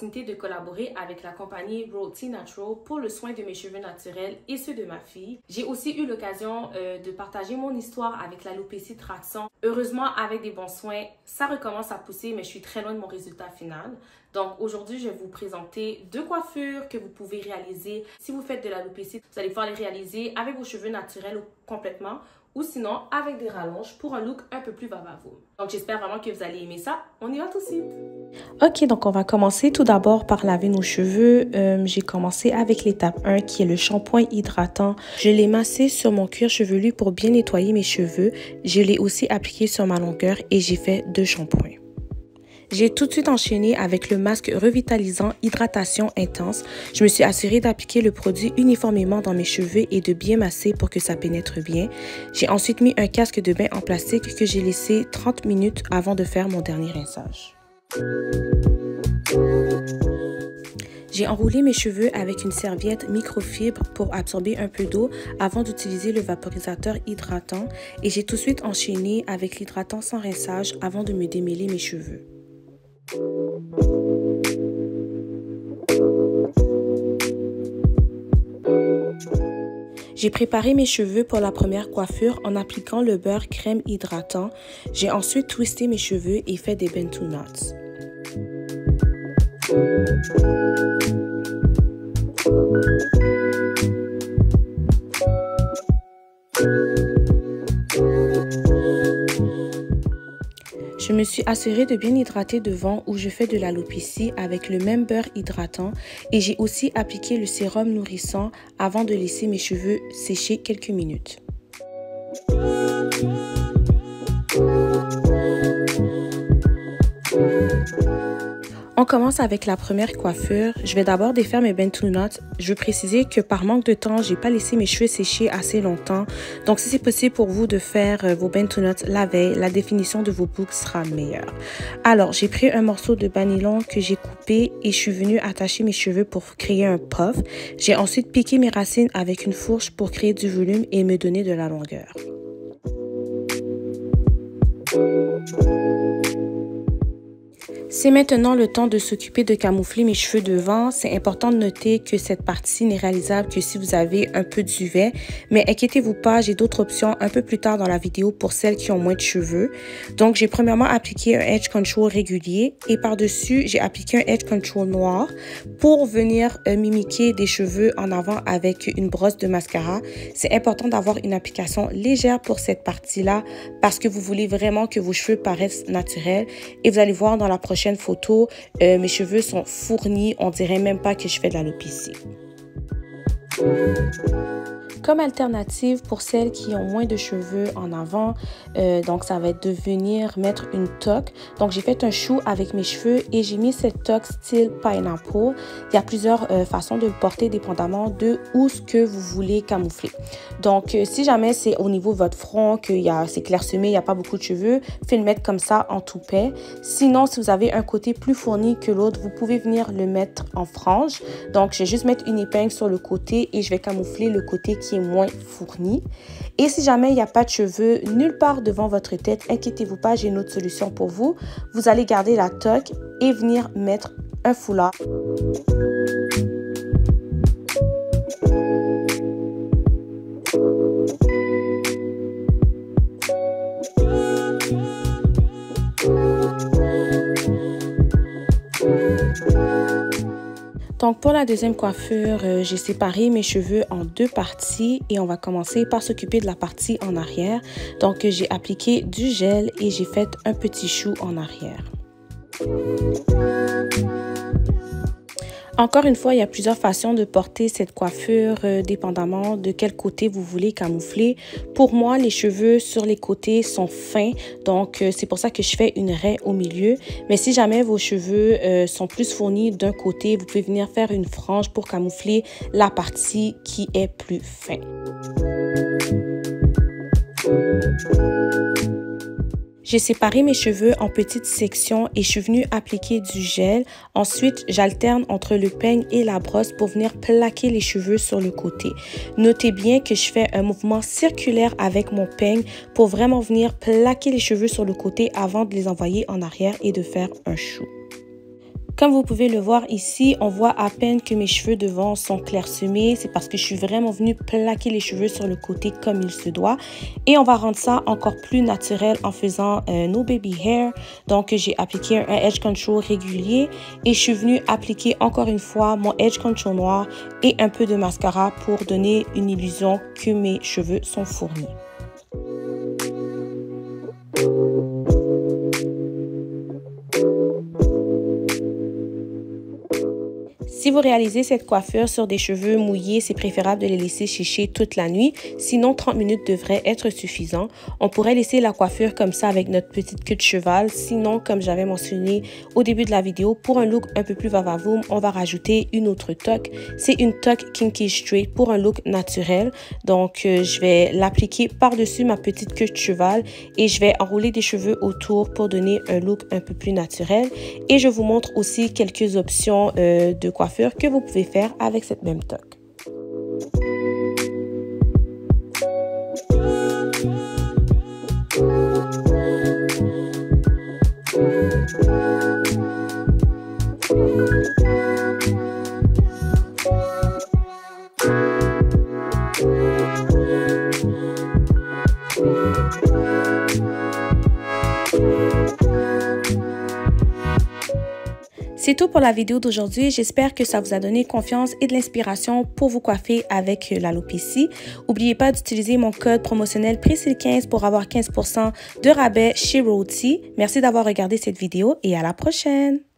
l'opportunité de collaborer avec la compagnie Roti Natural pour le soin de mes cheveux naturels et ceux de ma fille. J'ai aussi eu l'occasion de partager mon histoire avec l'alopécie traction. Heureusement, avec des bons soins, ça recommence à pousser, mais je suis très loin de mon résultat final. Donc aujourd'hui, je vais vous présenter 2 coiffures que vous pouvez réaliser. Si vous faites de l'alopécie, vous allez pouvoir les réaliser avec vos cheveux naturels complètement ou sinon avec des rallonges pour un look un peu plus vavavoum. Donc j'espère vraiment que vous allez aimer ça. On y va tout de suite. Ok, donc on va commencer tout d'abord par laver nos cheveux. J'ai commencé avec l'étape 1 qui est le shampoing hydratant. Je l'ai massé sur mon cuir chevelu pour bien nettoyer mes cheveux. Je l'ai aussi appliqué sur ma longueur et j'ai fait 2 shampoings. J'ai tout de suite enchaîné avec le masque revitalisant hydratation intense. Je me suis assurée d'appliquer le produit uniformément dans mes cheveux et de bien masser pour que ça pénètre bien. J'ai ensuite mis un casque de bain en plastique que j'ai laissé 30 minutes avant de faire mon dernier rinçage. J'ai enroulé mes cheveux avec une serviette microfibre pour absorber un peu d'eau avant d'utiliser le vaporisateur hydratant et j'ai tout de suite enchaîné avec l'hydratant sans rinçage avant de me démêler mes cheveux. J'ai préparé mes cheveux pour la première coiffure en appliquant le beurre crème hydratant. J'ai ensuite twisté mes cheveux et fait des bantu knots. Je me suis assurée de bien hydrater devant où je fais de l'alopécie avec le même beurre hydratant et j'ai aussi appliqué le sérum nourrissant avant de laisser mes cheveux sécher quelques minutes. On commence avec la première coiffure. Je vais d'abord défaire mes bantu knots. Je veux préciser que par manque de temps, j'ai pas laissé mes cheveux sécher assez longtemps. Donc si c'est possible pour vous de faire vos bantu knots la veille, la définition de vos boucles sera meilleure. Alors, j'ai pris un morceau de bas nylon que j'ai coupé et je suis venue attacher mes cheveux pour créer un puff. J'ai ensuite piqué mes racines avec une fourche pour créer du volume et me donner de la longueur. C'est maintenant le temps de s'occuper de camoufler mes cheveux devant. C'est important de noter que cette partie n'est réalisable que si vous avez un peu de duvet. Mais inquiétez-vous pas, j'ai d'autres options un peu plus tard dans la vidéo pour celles qui ont moins de cheveux. Donc, j'ai premièrement appliqué un edge control régulier et par-dessus, j'ai appliqué un edge control noir pour venir mimiquer des cheveux en avant avec une brosse de mascara. C'est important d'avoir une application légère pour cette partie-là parce que vous voulez vraiment que vos cheveux paraissent naturels. Et vous allez voir dans la prochaine photo, mes cheveux sont fournis, on dirait même pas que je fais de l'alopécie. Comme alternative pour celles qui ont moins de cheveux en avant, donc ça va être de venir mettre une toque. Donc j'ai fait un chou avec mes cheveux et j'ai mis cette toque style pineapple. Il y a plusieurs façons de le porter dépendamment de où ce que vous voulez camoufler. Donc si jamais c'est au niveau de votre front, que c'est clairsemé, il n'y a pas beaucoup de cheveux, faites le mettre comme ça en toupet. Sinon, si vous avez un côté plus fourni que l'autre, vous pouvez venir le mettre en frange. Donc je vais juste mettre une épingle sur le côté et je vais camoufler le côté qui est moins fourni. Et si jamais il n'y a pas de cheveux nulle part devant votre tête, inquiétez-vous pas, j'ai une autre solution pour vous. Vous allez garder la toque et venir mettre un foulard. Donc pour la deuxième coiffure, j'ai séparé mes cheveux en 2 parties et on va commencer par s'occuper de la partie en arrière. Donc j'ai appliqué du gel et j'ai fait un petit chou en arrière. Encore une fois, il y a plusieurs façons de porter cette coiffure, dépendamment de quel côté vous voulez camoufler. Pour moi, les cheveux sur les côtés sont fins, donc c'est pour ça que je fais une raie au milieu. Mais si jamais vos cheveux sont plus fournis d'un côté, vous pouvez venir faire une frange pour camoufler la partie qui est plus fin. J'ai séparé mes cheveux en petites sections et je suis venue appliquer du gel. Ensuite, j'alterne entre le peigne et la brosse pour venir plaquer les cheveux sur le côté. Notez bien que je fais un mouvement circulaire avec mon peigne pour vraiment venir plaquer les cheveux sur le côté avant de les envoyer en arrière et de faire un chou. Comme vous pouvez le voir ici, on voit à peine que mes cheveux devant sont clairsemés. C'est parce que je suis vraiment venue plaquer les cheveux sur le côté comme il se doit. Et on va rendre ça encore plus naturel en faisant nos baby hair. Donc, j'ai appliqué un edge control régulier et je suis venue appliquer encore une fois mon edge control noir et un peu de mascara pour donner une illusion que mes cheveux sont fournis. Si vous réalisez cette coiffure sur des cheveux mouillés, c'est préférable de les laisser sécher toute la nuit. Sinon, 30 minutes devrait être suffisant. On pourrait laisser la coiffure comme ça avec notre petite queue de cheval. Sinon, comme j'avais mentionné au début de la vidéo, pour un look un peu plus vavavoum, on va rajouter une autre toque. C'est une toque Kinky Straight pour un look naturel. Donc, je vais l'appliquer par-dessus ma petite queue de cheval et je vais enrouler des cheveux autour pour donner un look un peu plus naturel. Et je vous montre aussi quelques options de coiffure que vous pouvez faire avec cette même toque. C'est tout pour la vidéo d'aujourd'hui. J'espère que ça vous a donné confiance et de l'inspiration pour vous coiffer avec l'alopécie. N'oubliez pas d'utiliser mon code promotionnel Priscille15 pour avoir 15% de rabais chez Roti. Merci d'avoir regardé cette vidéo et à la prochaine!